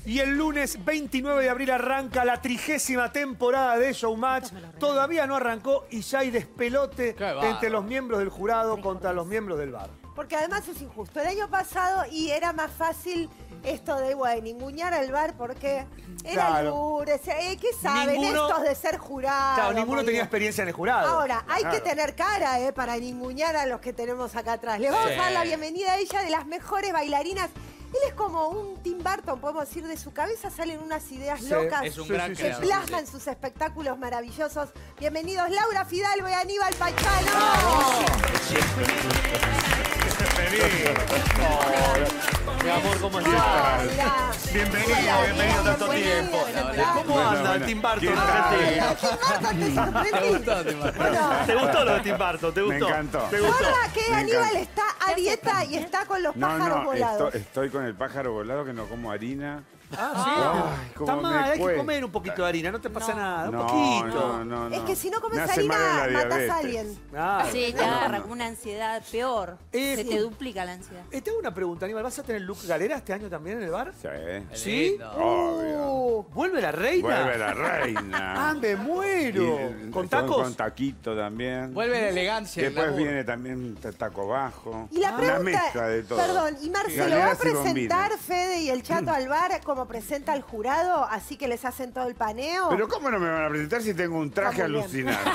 Y el lunes 29 de abril arranca la 30ª temporada de Showmatch. Todavía no arrancó y ya hay despelote entre los miembros del jurado contra los miembros del bar. Porque además es injusto. El año pasado y era más fácil esto de, bueno, ningunear al bar porque era libre. ¿Qué saben estos de ser jurados? Claro, ninguno tenía experiencia en el jurado. Ahora, hay que tener cara para ningunear a los que tenemos acá atrás. Le vamos a dar la bienvenida a ella, de las mejores bailarinas. Él es como un Tim Burton, podemos decir, de su cabeza salen unas ideas locas es un gran que plasman sus espectáculos maravillosos. Bienvenidos Laura Fidalgo y Aníbal Pachano. Mi amor, ¿cómo estás? Bienvenido tanto tiempo. ¿Cómo anda el Tim Burton? ¿Te gustó lo de Tim Burton? ¿Te gustó? Me encantó. ¿Te gustó? Ahora que Aníbal está a dieta y está con los pájaros volados. Estoy con el pájaro volado, que no como harina. Ay, está mal, hay que comer un poquito de harina, no te pasa nada, un poquito. No. Es que si no comes harina, matas a alguien. Sí, te agarra con una ansiedad peor. Se te duplica la ansiedad. Te hago una pregunta, Aníbal, ¿vas a tener look galera este año también en el bar? Sí. ¿Sí? Obvio. ¿Vuelve la reina? Vuelve la reina. ¡Ah, me muero! ¿Con tacos? Con taquito también. Vuelve la elegancia. Después viene también taco bajo. Y la pregunta, una mezcla de todo. Perdón, ¿y Marcelo va a presentar Fede y el Chato al bar como presenta al jurado? Así que les hacen todo el paneo. Pero ¿cómo no me van a presentar si tengo un traje alucinante?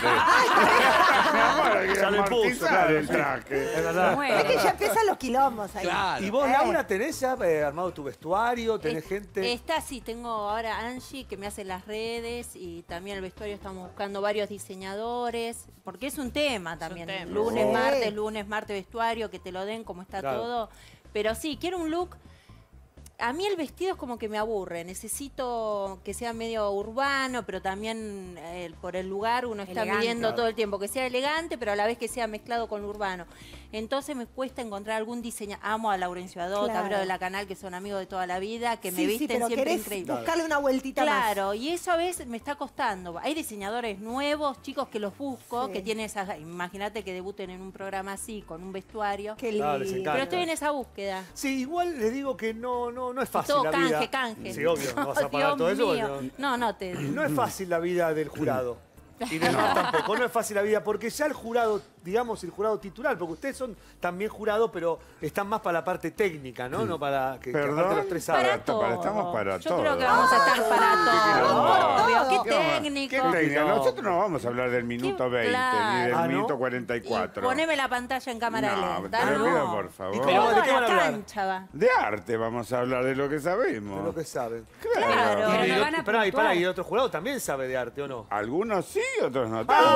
Ya le puso, claro, el traje. Es verdad. Es que ya empiezan los quilombos ahí. Claro. ¿Y vos, Laura, tenés ya armado tu vestuario? ¿Tenés gente? Está, sí, tengo ahora Angie que me hace las redes y también el vestuario estamos buscando varios diseñadores, porque es un tema también. Lunes, martes vestuario, que te lo den como está todo. Pero sí, quiero un look. A mí el vestido es como que me aburre. Necesito que sea medio urbano, pero también por el lugar uno está midiendo todo el tiempo. Que sea elegante, pero a la vez que sea mezclado con lo urbano. Entonces me cuesta encontrar algún diseño. Amo a Laurencio Adota, Vero de la Canal, que son amigos de toda la vida, que me visten siempre increíble. Buscarle una vueltita más. Claro, y eso a veces me está costando. Hay diseñadores nuevos, chicos que los busco, que tienen esas... Imagínate que debuten en un programa así, con un vestuario. Qué lindo. Pero estoy en esa búsqueda. Sí, igual les digo que no es fácil todo la vida. canje. Sí, obvio, no vas a pagar todo eso. No es fácil la vida del jurado. Y del bar tampoco, no es fácil la vida, porque ya el jurado, digamos, el jurado titular, porque ustedes son también jurados, pero están más para la parte técnica, ¿no? No para que aparte los tres saben. Estamos para todo. Yo creo que vamos a estar para todo. Obvio, qué técnico. ¿Qué técnico? Nosotros no vamos a hablar del minuto 20, ni del minuto 44. Poneme la pantalla en cámara lenta. Te lo pido, por favor. Pero ¿de qué van a hablar? De arte vamos a hablar, de lo que sabemos. De lo que saben. Claro. Y otro jurado también sabe de arte, ¿o no? Algunos sí, otros no tanto.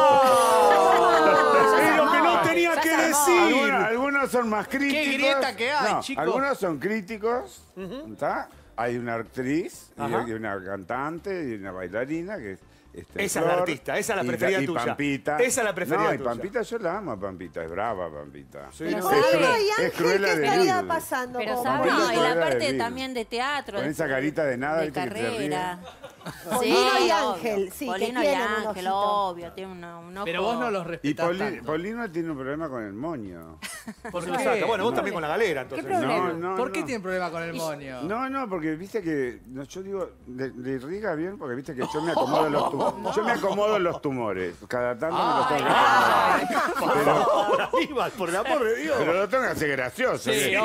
Es lo que no tenía que decir. Algunos son más críticos. Qué grieta que hay, chicos. Algunos son críticos. ¿Está? Hay una actriz, y una cantante y una bailarina que esa es la artista, esa es la preferida tuya. Y Pampita. Esa es la preferida tuya. Y Pampita, yo la amo a Pampita, es brava Pampita. Sí, Pero Pablo y Ángel, ¿qué estaría pasando? Pero con y la parte también de teatro. Con esa carita de nada, de carrera. Polino y Ángel, sí, Polino y Ángel, obvio, tiene un ojo. Pero vos no los respetás tanto. Polino tiene un problema con el moño. ¿Por qué? Bueno, vos también con la galera, entonces. ¿Qué problema? No, ¿Por qué tiene problema con el moño? No, porque viste que, yo digo, le riga bien, porque viste que yo me acomodo los tumores. Yo me acomodo los tumores. Cada tanto me los tengo que acomodar. Por favor, Aníbal, por el amor de Dios. Pero lo tengo que hacer gracioso. Sí,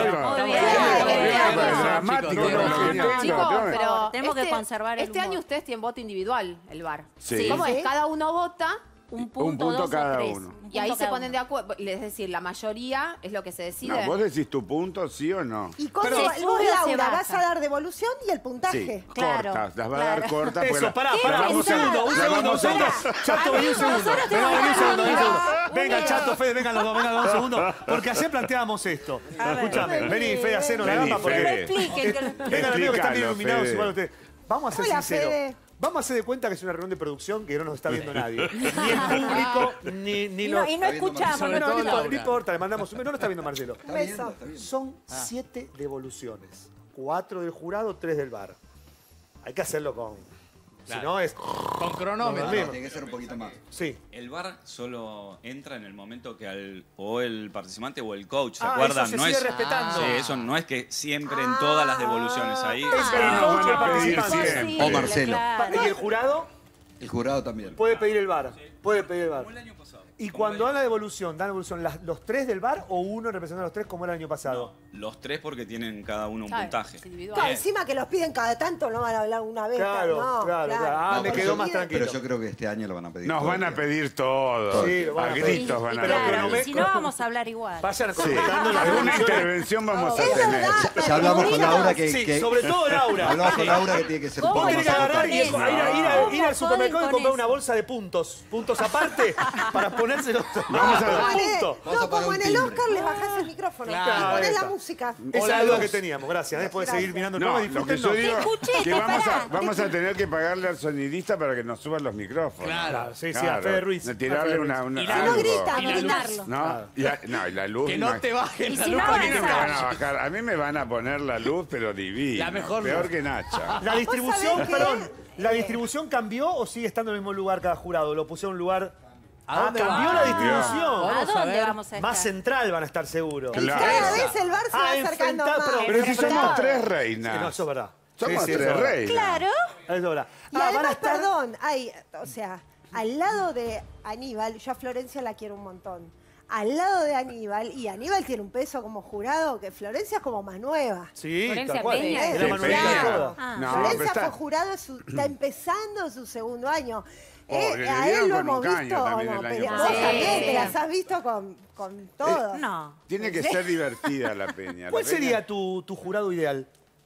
Chicos, pero tenemos que conservar el Este año ustedes tienen voto individual, el bar. Sí. ¿Cómo es? Cada uno vota un punto, dos cada o tres. uno. y ahí se ponen de acuerdo. Es decir, la mayoría es lo que se decide. No, vos decís tu punto, sí o no. Y con Pero vos, se Laura, baja. vas a dar devolución y el puntaje. Sí, Claro, cortas, las va a dar cortas. Eso, pará, ¿Qué un pensás? segundo. Chato, vení un segundo. Venga, Chato, Fede, vengan los dos un segundo. Porque ayer planteábamos esto. Escúchame, vení, Fede, hacenos la Vení, gamba. Fede. Vengan, amigos, que están bien Explícalo, iluminados Fede. igual ustedes. Vamos a ser Hola, sinceros. Fede. Vamos a hacer de cuenta que es una reunión de producción que no nos está viendo nadie. Ni el público, ni los... Y no escuchamos. Sobre No todo Laura. importa, le mandamos un... No lo está viendo Marcelo. Un beso. Son 7 devoluciones. 4 del jurado, 3 del bar. Hay que hacerlo con Si no es... Con cronómetro. Tiene que ser un poquito más. Sí. El VAR solo entra en el momento que o el participante o el coach, ¿se Eso acuerdan? se no sigue es, respetando. Sí, eso no es que siempre en todas las devoluciones ahí. Es el coach o el participante. siempre. O Marcelo. ¿Y el jurado? El jurado también. Puede pedir el VAR. Puede pedir el VAR. Como el año pasado. Y cuando dan la devolución ¿los 3 del VAR o uno representando a los 3 como era el año pasado? Los 3 porque tienen cada uno un Claro, puntaje. es individual. Claro, encima que los piden cada tanto, no van a hablar una vez. Claro, no, claro. Ah, No, me pero quedó yo- más tranquilo. Pero yo creo que este año lo van a pedir. Nos todo van el a tiempo. pedir todo. Sí, lo van a a pedir. gritos van a Claro, pedir. y si no vamos a hablar igual. Vayan completando la Alguna devolución. intervención vamos a Es tener. verdad, Ya hablamos con Laura que... Sí, que- sobre todo Laura. Hablamos con Laura que tiene que ser un ¿Cómo poco Vos más tenés que agarrar y educado. ir al supermercado y con comprar eso? una bolsa de puntos. Puntos aparte para ponérselos Vamos a ver. a punto. Vamos a No, pagar como un en el timbre. Oscar le bajás el micrófono Claro, y pones ahí la está. música. Esa es la duda que teníamos. Gracias. Después de seguir mirando el No, programa, lo que yo disfrútenlo. digo escuché, que te vamos pará. vamos a tener que pagarle al sonidista para que nos suban los micrófonos. Claro, sí, sí, a Fede Ruiz. De A tirarle Fede una, Ruiz. una Y Si no algo. grita, Y la gritarlo. No, y la luz. Que no te bajen Y la si luz no con A mí no me van a avanzás. bajar, a mí me van a poner la luz, pero divina. La mejor Peor luz. que Nacha. La distribución, sabés que- perdón, ¿la distribución cambió o sigue estando en el mismo lugar cada jurado? ¿Lo pusieron en un lugar...? ¿A dónde cambió va? la distribución. ¿A Vamos a dónde ver. vamos a estar? Más central van a estar seguros. Claro. Cada vez el bar se va acercando enfrentar, más. Pero si somos enfrentar. tres Sí, no, reinas. eso es verdad. Somos Sí, sí, tres eso es verdad. reinas. Claro. Eso es verdad. Y Van a además, estar... perdón, hay, o sea, al lado de Aníbal, yo a Florencia la quiero un montón. Al lado de Aníbal, y Aníbal tiene un peso como jurado, que Florencia es como más nueva. Sí, Florencia tal cual. Peña. Es Sí, la Manuelita de Peña. todas. Ah. No, Florencia pero fue está... jurado, está empezando su segundo año. Le A dieron él lo con hemos un caño visto, también no, el año pero pasado. vos también, Sí. que las has visto con todo. No. Tiene que ser divertida la Peña. ¿Cuál La Peña- sería tu jurado ideal?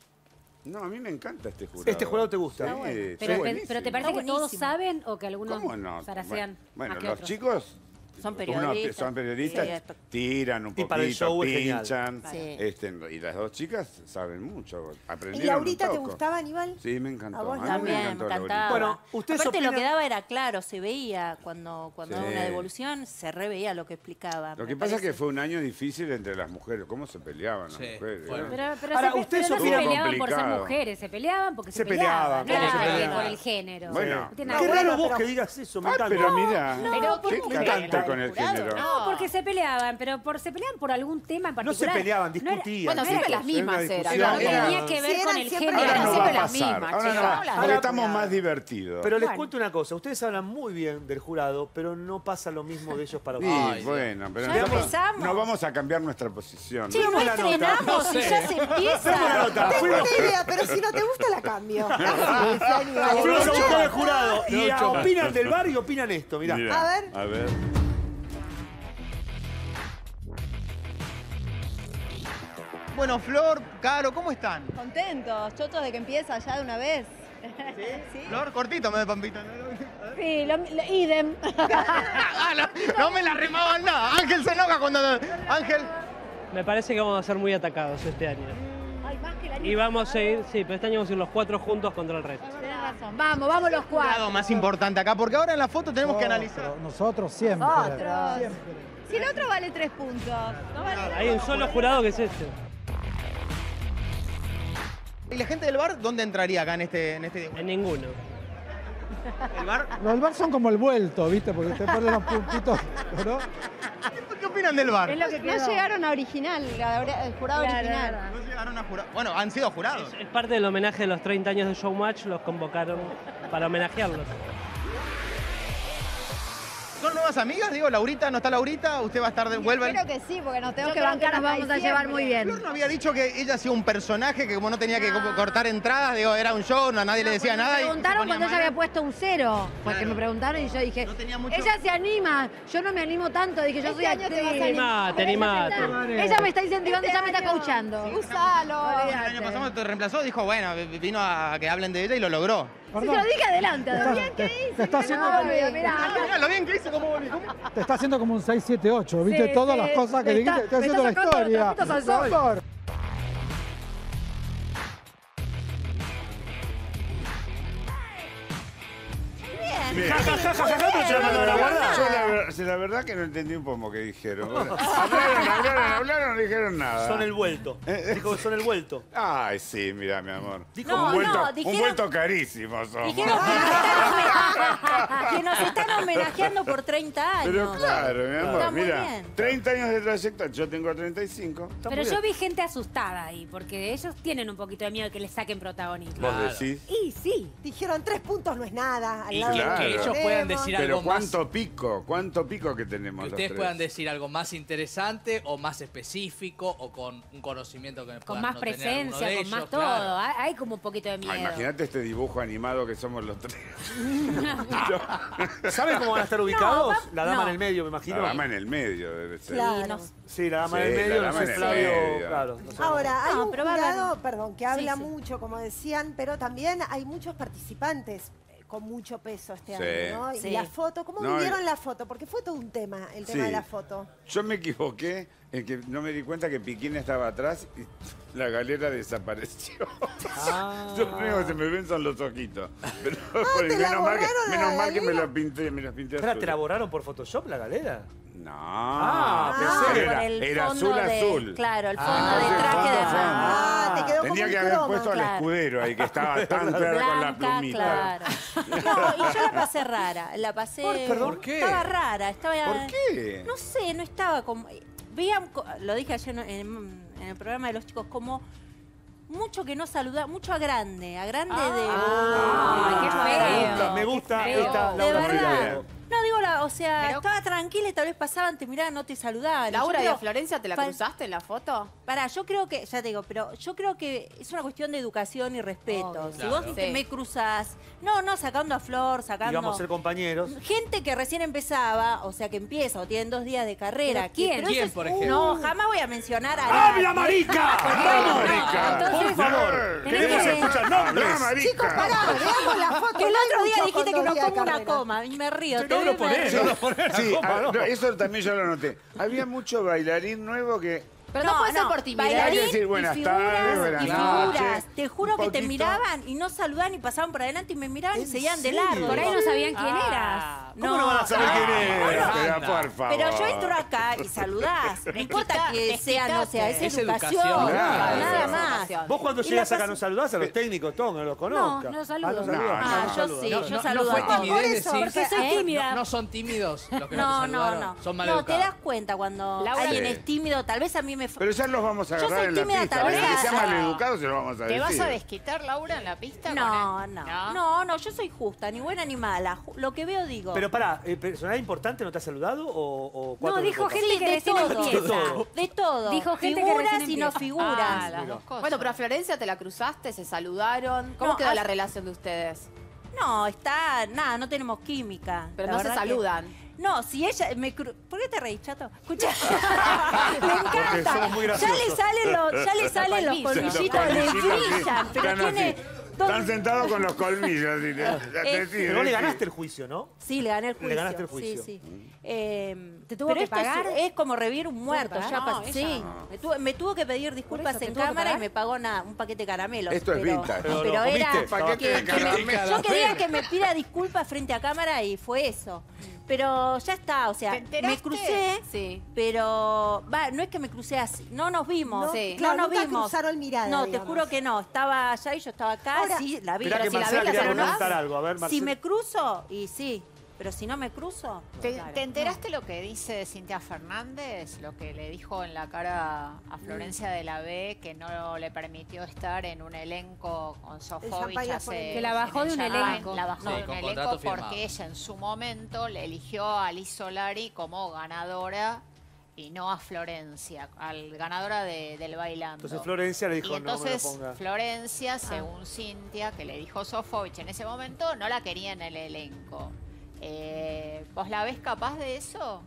No, a mí me encanta este jurado. ¿Este jurado te gusta? Sí, Está Pero, está pero buenísimo. ¿te parece que todos buenísimo. saben o que algunos ¿Cómo no? zarasean Bueno, más que los otros? chicos Son uno- periodistas. son periodistas, Sí, esto- tiran un Y poquito, para el show es genial. pinchan. Sí. Y las dos chicas saben mucho, ¿Y aprendieron Laurita un te poco. gustaba, Aníbal? Sí, me encantó. A vos mí También, me encantó Laurita. encantaba. Bueno, ¿ustedes Aparte lo que opinan? daba era claro, se veía cuando Sí. daba una devolución, se reveía lo que explicaba. Lo me que pasa es que parece. fue un año difícil entre las mujeres. ¿Cómo se peleaban las Sí, mujeres? fue- ¿no? Pero, Ahora, se, ustedes pero no se opinan- peleaban por ser complicado. mujeres, se peleaban porque Se se peleaban. peleaban, No era se que peleaban. por el género. Bueno. No tiene No, Qué nada que ver. raro bueno, vos pero- que digas eso, me Ah, encanta. pero mira, Pero ¿qué ¿por encanta con el género? No, porque se peleaban, pero se peleaban por algún tema en No se particular. peleaban, No era- discutían. Bueno, siempre las mismas Era una eran. discusión. No tenía que ver Sí, con eran el siempre género. Ahora Eran no va siempre a las pasar. mismas, Ahora no chicos. va. Ahora Porque no. estamos más divertidos. Pero les Bueno. cuento una cosa, ustedes hablan muy bien del jurado, pero no pasa lo mismo de ellos para Sí, ustedes. Ay, bueno, pero Ya nosotros empezamos. no vamos a cambiar nuestra posición. Che, no Demos la nota. estrenamos y ya se empieza. Demos la nota. Tengo Fuimos una idea, pero si no te gusta la cambio. Sí, Aníbal. fuimos a buscar al jurado y No, choma. opinan del bar y opinan esto, mirá. Mira, A ver. A ver. Bueno, Flor, Caro, ¿cómo están? Contentos, chotos de que empieza ya de una vez. Flor, cortito me de Pampita. Sí, idem. No me la remaban nada. Ángel se enoja cuando... Ángel... Me parece que vamos a ser muy atacados este año. Ay, más que el año Y vamos a ir, pasado. sí, pero este año vamos a ir los 4 juntos contra el resto. Tenés razón. Vamos los Jurado cuatro. más importante acá, porque ahora en la foto tenemos que analizar. Nosotros siempre. Nosotros. Si el otro vale 3 puntos. No vale Hay un solo jurado que es este. ¿Y la gente del bar dónde entraría acá en este En ninguno. ¿El bar? Los del bar son como el vuelto, ¿viste? Porque te ponen los puntitos, ¿no? ¿Qué opinan del bar? Es lo que no llegaron a original, el jurado original. No llegaron a jurar. Bueno, han sido jurados. Es parte del homenaje de los 30 años de Showmatch, los convocaron para homenajearlos. ¿Son nuevas amigas? Digo, Laurita, ¿no está Laurita? ¿Usted va a estar de vuelva? Espero que sí, porque nos tenemos Yo que creo que bancar nos hasta vamos a llevar muy diciembre. bien. Flor no había dicho que ella hacía un personaje que como no tenía que cortar entradas, digo, era un show, nadie le decía nada. Me y se preguntaron ponía cuando ella mala. había puesto un 0. Porque Claro. me preguntaron y yo dije, No tenía mucho- ella se anima, yo no me animo tanto. Dije, yo Este soy año te vas a actriz. animar. Animate. Ella me está incentivando, Este ella me está año. coachando. Usalo. El año pasado te reemplazó, dijo, bueno, vino a que hablen de ella y lo logró. Si te lo dije adelante, además. Te está haciendo, Mirá, lo bien que hizo, cómo volvió. te está haciendo como un 6-7-8, ¿viste? Sí, Todas sí, las cosas que me dijiste, está- te me haciendo la está sacando los historia. trapitos al sol. Doctor. Bien, La verdad que no entendí un poco que dijeron. Hablaron, no dijeron nada. Son el vuelto. Dijo que son el vuelto. Ay, sí, mira, mi amor. Un vuelto carísimo somos. Dijeron que nos están homenajeando por 30 años. Pero claro, mi amor, Está muy mira, bien. 30 años de trayectoria, yo tengo 35. Pero yo vi gente asustada ahí, porque ellos tienen un poquito de miedo de que les saquen protagonismo. ¿Vos decís? Y sí. Dijeron 3 puntos no es nada. Al Y lado de lo que que ellos tenemos. puedan decir Pero algo más. ¿cuánto pico que tenemos Que los ustedes tres? puedan decir algo más interesante o más específico o con un conocimiento que Con puedan más no tener presencia, alguno de con más ellos, todo. claro. Hay como un poquito de miedo. Imagínate este dibujo animado que somos los tres. ¿Saben cómo van a estar ubicados? No, La dama no. en el medio, me imagino. La dama en el medio debe ser. Claro. Sí, la dama Sí, en el medio, la no dama sé, en el Flavio, medio. claro. No sé. Ahora, hay No, un pero va a jurado, haber- perdón, que habla Sí, sí. mucho, como decían, pero también hay muchos participantes con mucho peso este Sí. año, ¿no? Sí. Y la foto, ¿cómo No, vivieron la foto? Porque fue todo un tema, el tema Sí. de la foto. Yo me equivoqué en que no me di cuenta que Piquín estaba atrás y la galera desapareció. Yo lo único que se me ven son los ojitos. Pero te la borraron a la menos mal que me galera. las pinté Espera, azul. ¿te la borraron por Photoshop la galera? No, pensé que por el era fondo azul de- azul. Claro, el fondo Ah, de sí, traje de fondo. Ah, te quedó como Tenía un que haber croma. puesto al claro. escudero ahí que estaba tan claro con la Blanca, plumita. claro. No, y yo la pasé rara. La pasé. ¿Por qué? Estaba rara. Estaba, ¿Por qué? No sé, no estaba como. Veían, lo dije ayer en el programa de los chicos, como mucho que no saluda, mucho a grande de. qué feo. Me gusta Qué feo. esta De Laura verdad. Moreno. No, digo, o sea, Pero- estaba tranquila y tal vez pasaban, te miraban, no te saludaban. Laura, Yo ¿y a creo- Florencia te la fal- cruzaste en la foto? Pará, yo creo que, ya te digo, pero yo creo que es una cuestión de educación y respeto. Obvio. Si Claro. vos Sí. me cruzás, no sacando a Flor, sacando... Y vamos a ser compañeros. Gente que recién empezaba, o sea, que empieza o tienen 2 días de carrera. ¿Pero quién? pero ¿Quién, eso es- por ejemplo? No, jamás voy a mencionar a ¡Habla, marica! ¡Vamos! marica! Por favor. tenés Queremos que- escuchar nombres. ¡Habla, marica! Chicos, pará, veamos la foto. Que el no hay otro día mucho dijiste que con no 2 días de como una carrera. coma. Y me río. No lo todavía me ponés, río. no lo ponés. Sí, ¿Cómo no? eso también yo lo noté. Había mucho bailarín nuevo que... Pero no, puede ser por timidez. Hay que decir Bailarín buenas y figuras, tardes, buenas y noches, figuras. Te juro un que te poquito. miraban y no saludaban y pasaban por adelante y me miraban y ¿En seguían de serio? largo. Por ahí no sabían quién Ah. eras. ¿Cómo no van a saber quién es? Pero por favor. Pero yo entro acá y saludás. No importa que sea, no sea, es Es educación. educación, claro. Nada Es más. educación. Vos cuando Y llegas la acá no saludás a los técnicos, todos, no los conozcas. no saludo. no saludás. Ah, no yo saludás. sí, No, yo no saludo fue a todos. timidez Por eso, decir. Porque soy tímida. No son tímidos los que no, No, te no, saludaron. no. Son mal No, te das educados. cuenta cuando Laura, alguien sí. es tímido, tal vez a mí me... Pero ya los vamos a Yo agarrar soy en la tímida, pista. tal vez El que sea a- maleducado se lo vamos a ¿Te decir. vas a desquitar, Laura, en la pista? No, con él? no, yo soy justa, ni buena ni mala. Lo que veo digo. Pero pará, ¿personalidad importante no te ha saludado o cuatro No, dijo de copas? gente que de recién todo, De empieza. todo. de todo. Dijo gente que figuras recién y no empieza. figuras. Ah, las dos cosas. Bueno, pero a Florencia te la cruzaste, se saludaron. ¿Cómo No, quedó a- la relación de ustedes? No, nada, no tenemos química. Pero La no se verdad que- saludan. No, si ella me ¿Por qué te reís, chato? Escucha. Me Porque encanta. somos muy Ya graciosos. le salen los colmillitos, le brillan, pero Están tiene así. dos- Están sentados con los colmillos. Así, Pero vos le ganaste el juicio, ¿no? Sí, le gané el juicio. Le ganaste el juicio. Sí, sí. ¿Te tuvo pero que esto pagar? es como revivir un muerto. pagar? Ya No, pasó. ella Sí, no. me tuvo que pedir disculpas eso, ¿te en tuvo que cámara y pagar? me pagó un paquete de caramelos. Esto es vintage. Pero Pero lo era comiste. Paquete de caramelo. yo quería que me pida disculpas frente a cámara y fue eso. Pero ya está, o sea, ¿Te enteraste? me crucé, Sí. pero no es que me crucé así, no nos vimos. No, Sí. claro, no nos nunca vimos. cruzaron mirada, No, te digamos. juro que no. Estaba allá y yo estaba acá, Ahora, sí, la vi. Mirá pero que si la Marcela vi, la quería saludás. preguntar algo. A ver, Si Marcela. me cruzo, y sí. Pero si no me cruzo... ¿Te claro. enteraste lo que dice Cintia Fernández? Lo que le dijo en la cara a Florencia de la B, que no le permitió estar en un elenco con Sofovich Champagne hace... Forever. Que la bajó en de un el Champagne, elenco. La bajó Sí, de un con elenco contrato porque firmado. ella en su momento le eligió a Liz Solari como ganadora y no a Florencia, al ganadora del Bailando. Entonces Florencia le dijo, Y no me lo entonces ponga. Florencia, según Cintia, que le dijo Sofovich en ese momento, no la quería en el elenco. ¿Vos la ves capaz de eso?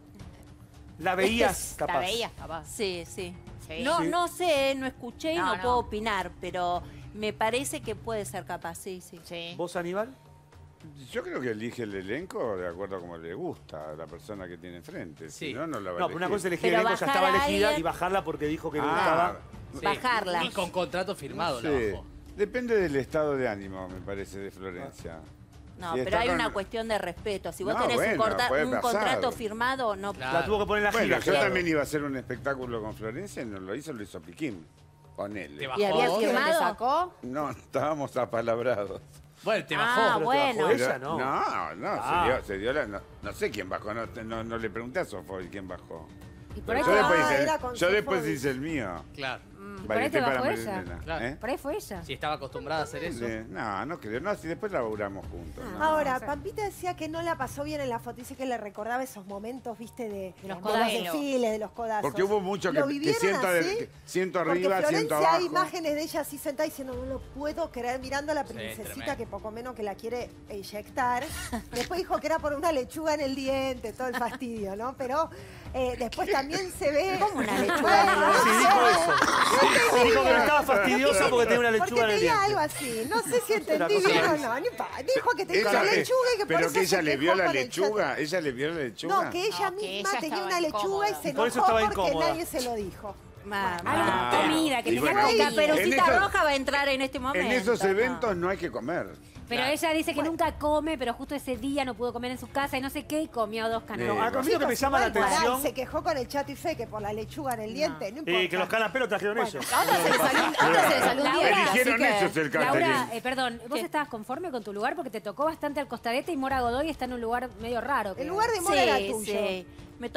La veías capaz. La veías capaz. Sí, sí. Sí. No, Sí. no sé, no escuché y No, no, no. puedo opinar, pero me parece que puede ser capaz, sí, sí. Sí. ¿Vos, Aníbal? Yo creo que elige el elenco de acuerdo a como le gusta a la persona que tiene enfrente. Sí. Si no, no la va a No, pero una cosa es elegir Pero el elenco, ya bajar estaba a elegida, alguien- y bajarla porque dijo que le Ah, gustaba. Sí. Bajarla. Y con contrato firmado Sí. la bajó. Depende del estado de ánimo, me parece, de Florencia. No, Si pero está hay con- una cuestión de respeto. Si vos No, tenés bueno, puede un pasar. contrato firmado, no... La tuvo que poner en la Bueno, gira. yo claro. también iba a hacer un espectáculo con Florencia y no lo hizo Piquín. Ponele. ¿Te bajó? ¿Y había vos? ¿Te firmado? sacó? No, estábamos apalabrados. Bueno, te bajó. Ah, Pero bueno. te bajó ella, Pero- no. no, Ah. se dio la... No sé quién bajó, no le pregunté a Sofoy quién bajó. Y por Pero ahí, era con yo después Sofoy. hice el mío. Claro. por ahí te Varieté para bajó ella. Marilena. Claro. ¿Eh? Por ahí fue ella. Si estaba acostumbrada a hacer eso. No creo. No, si después laburamos juntos. ¿no? Ahora, Pampita decía que no la pasó bien en la foto. Dice que le recordaba esos momentos, viste, de los codazos. desfiles, de los codazos. Porque hubo mucho ¿Lo que vivieron siento, así? que siento Porque arriba, siento Florencia abajo. hay imágenes de ella así sentada diciendo, no lo puedo creer, mirando a la Sí, princesita tremendo. que poco menos que la quiere eyectar. Después dijo que era por una lechuga en el diente, todo el fastidio, ¿no? Pero después también se ve... ¿Cómo una lechuga en el Bueno, Sí, no dijo sé. eso. Dijo que no estaba fastidioso porque tenía una Porque lechuga en el tenía diente. algo así. No sé si entendí cosa bien o así. no. Dijo que tenía Ella- una lechuga y que por pero eso que ella se le quejó vio la con el lechuga. ¿Ella le vio la lechuga? No, que ella No, que misma ella tenía estaba una lechuga y incómoda. se Y por eso enojó estaba porque incómoda. nadie se lo dijo. Mamá. Comida, que Y tenía bueno, La coca, Perucita en eso- Roja va a entrar en este momento. En esos ¿no? eventos no hay que comer. Pero ella dice que nunca come, pero justo ese día no pudo comer en su casa y no sé qué, y comió 2 No, canapés. a mí lo que me llama la Igual, pará, atención... se quejó con el Chato y Fe por la lechuga en el diente. No importa. que los canaperos trajeron ellos. A otra se le salió un diente, así Eligieron que... ellos el Laura, catering. perdón, ¿vos ¿Qué? estabas conforme con tu lugar? Porque te tocó bastante al costadete y Mora Godoy está en un lugar medio raro. El creo. lugar de Mora era tuyo. Sí.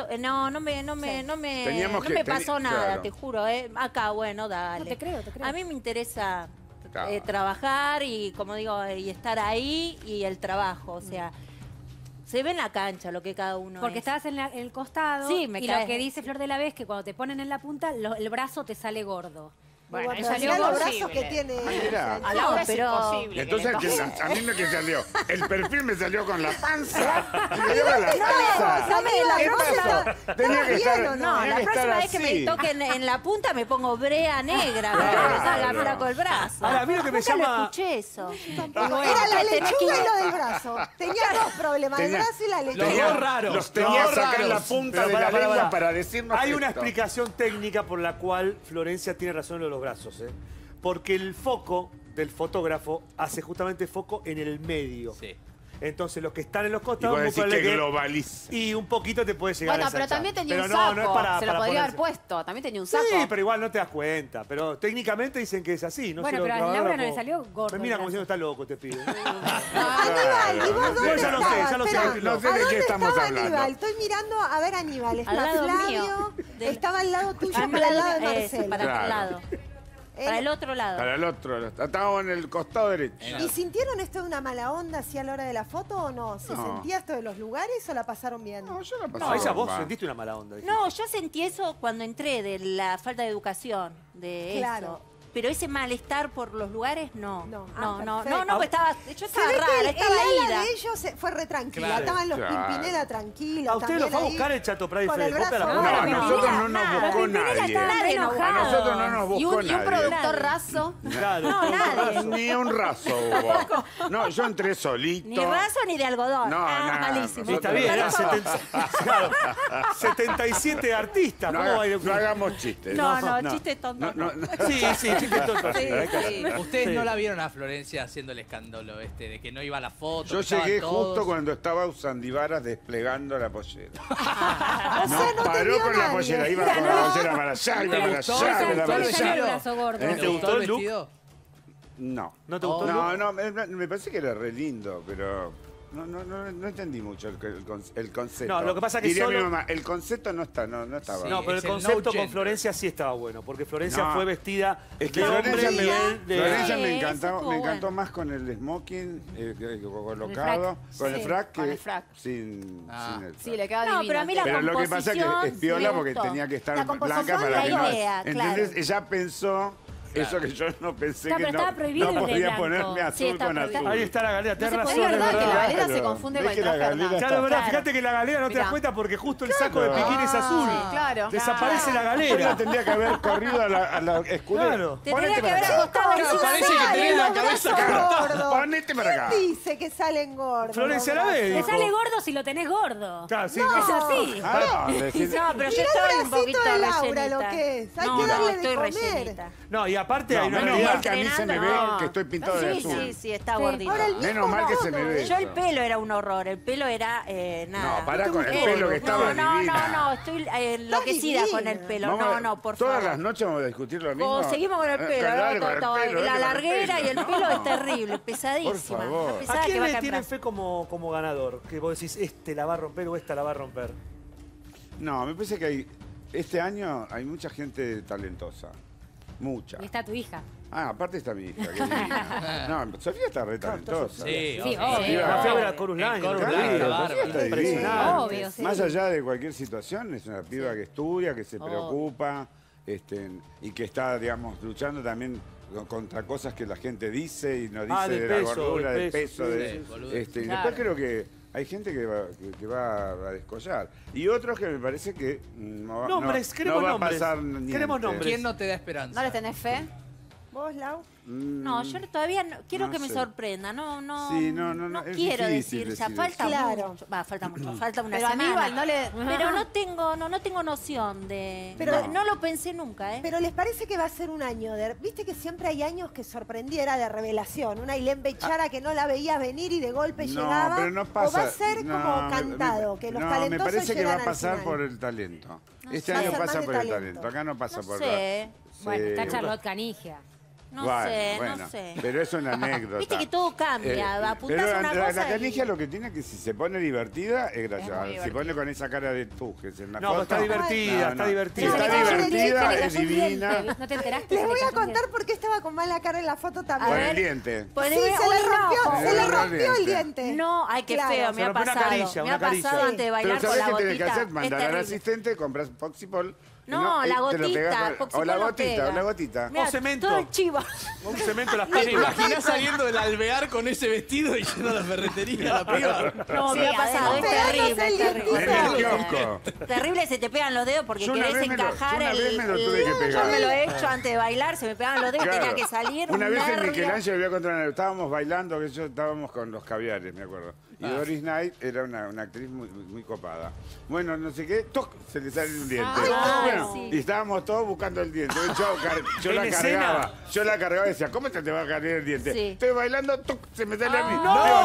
no Teníamos me que- pasó nada, claro. te juro. Acá, bueno, dale. No, te creo. A mí me interesa Claro. trabajar y, como digo, y estar ahí y el trabajo. O sea, se ve en la cancha lo que cada uno Porque es. estabas en el costado Sí, me y cae. lo que dice Flor de la Vez es que cuando te ponen en la punta, el brazo te sale gordo. Bueno, Pero ella mirá salió los brazos posible. que tiene. mira. A Laura es pero- imposible. Entonces, que le toque. a mí me que salió. El perfil me salió con la panza. Me salió con la No, panza. no me la ¿Qué próxima- pasó? Tenía que bien, estar, ¿o No, tenía la que próxima estar vez que me así. toquen en la punta me pongo brea negra para que me salga Claro. flaco el brazo. Ahora, a mí lo que me Nunca llama- lo escuché eso. Tampoco. Era la tenés lechuga que- y lo del brazo. Tenía dos problemas, el Tenía- brazo y la Los lechuga. dos raros. Los tenía Los sacar raros. la punta Pero de la pará, lengua pará. para decirnos Hay una esto. explicación técnica por la cual Florencia tiene razón en lo de los brazos, ¿eh? Porque el foco del fotógrafo hace justamente foco en el medio. Sí. Entonces, los que están en los Y costados... vos muy decís probable que globaliza. Y un poquito te puede llegar Bueno, a pero ensanchar. también tenía Pero un no, saco. no es para, se lo para podría haber ponerse. puesto. También tenía un saco. Sí, pero igual no te das cuenta. Pero técnicamente dicen que es así. No Bueno, sé, pero a los Laura no le fotógrafos- salió gordo Me mira el como diciendo, brazo. está loco, te pido. Aníbal, ¿y vos dónde ya lo sé, estabas? ya lo sé. Esperá, No sé ¿a de qué dónde estamos estaba hablando. Aníbal? Estoy mirando, a ver Aníbal, está Al lado Flavio, mío. estaba al lado tuyo, Al para el lado de lado- Marcelo. para el Claro. lado. Para el otro lado. Para el otro. Estábamos en el costado derecho. ¿Y sintieron esto de una mala onda así a la hora de la foto o no? ¿Se No. sentía esto de los lugares o la pasaron bien? No, yo la pasé. No, esa vos bomba. sentiste una mala onda. dijiste. No, yo sentí eso cuando entré, de la falta de educación, de Claro. eso. Pero ese malestar por los lugares, no. No. No, Ah, no, perfecto. no, pues yo Se estaba ve que rara, estaba el ala ida. de ellos fue re tranquila. Claro. Estaban los Claro. Pimpinela tranquilos. ¿A usted lo fue a también buscar ahí, el Chato Prada y con Fede el Pope a la brazo No, puerta? a nosotros no nos nada. buscó Pimpinela nadie. estaba Nadie nos A enojado. nosotros no nos Y buscó un nadie. productor raso. Claro. No, nadie. Ni un raso hubo. No, yo entré solito. Ni raso ni de algodón. No, nada. Malísimo. Y está bien, eran Claro. 77 artistas. No, ¿Cómo va a ir? no hagamos chistes. No, chiste tonto. No, no. Sí, sí, chiste tonto. Sí, Hay que sí. hacer. Ustedes Sí. no la vieron a Florencia haciendo el escándalo de que no iba a la foto. Yo que estaban llegué todos. justo cuando estaba Usandivaras desplegando la pollera. O sea, no te Paró vio con la nadie. pollera, iba con la pollera para allá, iba para gustó? allá, ¿Te iba gustó para el Le salió el allá. brazo gordo. ¿Te ¿Te gustó gustó el el look? vestido? No. ¿No te gustó el No, look? no, me parece que era re lindo, pero no entendí mucho el concepto. No, lo que pasa que Diría solo- mi mamá, el concepto no estaba. No, pero es el el concepto no con gender. Florencia sí estaba bueno, porque Florencia No, fue vestida Es que de hombre Florencia, y él de... Florencia Sí, me eso encantó estuvo encantó bueno. más con el smoking colocado, con el frac con que el frac. sin el Sí, le queda No, divino. pero a mí la Pero lo que pasa es que es composición piola me porque gustó. tenía que estar La blanca composición, para la que no. idea, ¿Entendés? claro. Ella pensó eso que yo no pensé Claro, que pero estaba prohibido no el de podía blanco. ponerme azul Sí, está con prohibido. azul. Ahí está la galera, tenés se razón, podía, es ¿verdad? Que la verdad. galera se confunde con el traje Claro, es verdad. Claro. Fíjate que la galera no te das Mirá. cuenta porque justo el saco de piquín es azul. Claro. Desaparece la Yo galera. tendría que haber corrido a la escudera. Claro. Te tendría que haber acostado Claro, encima parece de que él. tenés la Los cabeza brazos acá. gordos. Ponete para acá. ¿Quién dice que salen gordos? Florencia los la ve, brazos? Te dijo. sale gordo si lo tenés gordo. Claro, sí, Es no. así. Ah, no, decís- No, pero yo Mirá estoy el un bracito poquito de Laura, rellenita. lo que es. Hay No, que no, darle de estoy comer. rellenita. No, y aparte hay una menos realidad. mal que a mí se me ve que estoy pintado de azul. Sí, está gordito. Menos mal que se me ve. Yo el pelo era un horror, el pelo era nada. No, pará con el pelo que estaba divina. No, estoy enloquecida con el pelo. No, por favor. ¿Todas las noches vamos a discutir lo mismo? Seguimos con el pelo. La larguera y el pelo es terrible, pesadísima. Por favor. ¿A quién le tienen fe como ganador? Que vos decís, este la va a romper o esta la va a romper. No, me parece que este año hay mucha gente talentosa. Mucha. Y está tu hija. Ah, aparte está mi hija, que es divina. No, Sofía está re talentosa. Sí, obvio. La fue a ver a Chorus Line. Sofía está divina. Obvio, sí. Más allá de cualquier situación, es una piba que estudia, que se preocupa, y que está, digamos, luchando también contra cosas que la gente dice y no dice de la gordura, del peso. Y después creo que hay gente que va a descollar. Y otros que me parece que no va a pasar ni. Queremos nombres. ¿Quién no te da esperanza? ¿No le tenés fe? ¿Vos, Lau? No, yo todavía quiero que me sorprenda. No quiero decir, ya falta mucho. Falta mucho, falta una pero semana. Aníbal, no le... Pero no tengo noción de... No lo pensé nunca, ¿eh? Pero ¿les parece que va a ser un año de... Viste que siempre hay años que sorprendiera de revelación. Una Ailén Bechara que no la veías venir y de golpe llegaba. Pero no pasa. O va a ser como cantado, que los talentosos me parece que va a pasar final. por el talento. Este año pasa por el talento. Acá no pasa por... Bueno, está Charlotte Canigia. No sé. Pero es una anécdota. Viste que todo cambia, apuntás pero a una cosa. La Canigia lo que tiene es que si se pone divertida es graciosa. Si pone con esa cara de tujes en la foto. No, está divertida, está divertida. Si está divertida, es divina. ¿No te enteraste? Les voy a contar por qué estaba con mala cara en la foto también. Con el diente. Sí, se le rompió el diente. No, ay, qué feo, me ha pasado. Me ha pasado antes de bailar con la ¿sabés gotita. qué tenés que hacer? Mandar al asistente, compras Foxipol. No, la gotita. O la gotita. Mirá, cemento. todo el chivo. Un cemento las ¿Te imaginás saliendo del alvear con ese vestido y yendo a la ferretería la piba? No, me ha pasado, es terrible. En el kiosco. Terrible, se te pegan los dedos porque querés encajar el... Yo me lo he hecho antes de bailar, se me pegaban los dedos, tenía que salir. Una vez en Michelangelo, voy a contar, estábamos bailando, estábamos con los caviares, me acuerdo. Y Doris Knight era una actriz muy copada. Bueno, no sé qué, ¡toc! Se le sale un diente. Y estábamos todos buscando el diente. Yo la cargaba. Yo la cargaba y decía, ¿cómo te va a caer el diente? Sí. Estoy bailando, ¡toc! Se me sale a mí.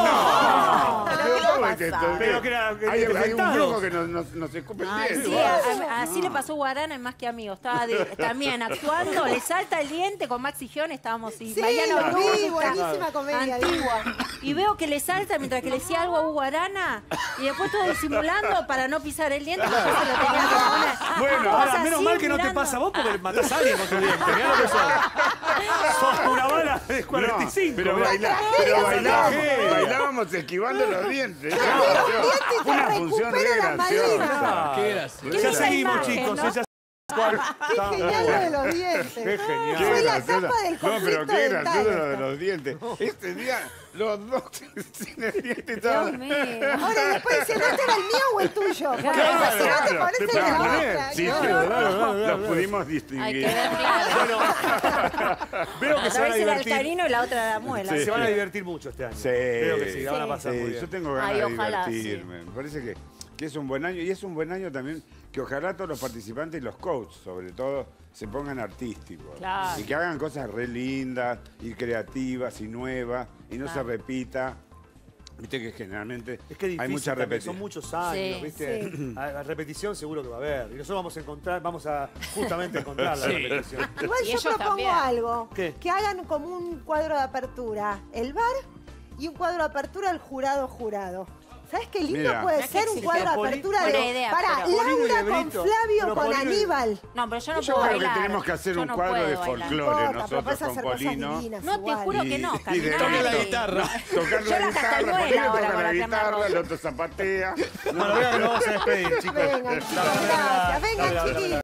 Hay un brujo que nos escupe el diente. Así le pasó a Guarana en Más que Amigos. Estaba también actuando, le salta el diente con Maxi Gion, estábamos bailando buenísima comedia. Antigua. Y veo que le salta mientras que le decía algo a Hugo Arana y después todo disimulando para no pisar el diente porque se lo tenía que poner. Bueno, ahora menos mal que no te pasa a vos porque matás a alguien con tu diente. Mirá lo que sos. Sos una bala de 45. Pero bailábamos esquivando los dientes. Una función re graciosa. Qué gracioso. Ya seguimos, chicos. Qué genial lo de los dientes. Qué genial. Fue la tapa del conflicto. No, pero qué gracioso lo de los dientes. Este día, los dos sin el diente estaban... Ahora después dicen, ¿este era el mío o el tuyo? Porque si no te parece que la otra. Sí, los pudimos distinguir. Veo que se van a divertir. Era el divertir. canino y la otra la muela. Se van a divertir mucho este año. Sí. Creo que sí, la van a pasar muy bien. Yo tengo ganas de divertirme. Me parece que es un buen año. Y es un buen año también que ojalá todos los participantes y los coaches, sobre todo, se pongan artísticos. Claro. Y que hagan cosas re lindas y creativas y nuevas y no se repita. Viste que generalmente hay mucha repetición. Son muchos años, ¿viste? La repetición seguro que va a haber. Y nosotros vamos a justamente encontrar la repetición. Igual yo propongo algo. ¿Qué? Que hagan como un cuadro de apertura el bar y un cuadro de apertura el jurado. ¿Sabes qué lindo puede ser un cuadro de apertura para Laura con Flavio, con Aníbal? No, pero yo no Yo puedo creo que bailar. tenemos que hacer un cuadro de folclore nosotros con Polino. No, te juro que no, Toca la guitarra. Tocar la guitarra, Polino toca la guitarra, el otro zapatea. Bueno, lo vamos a despedir, chicos. Vengan, chicos, gracias. Vengan, chiquillos.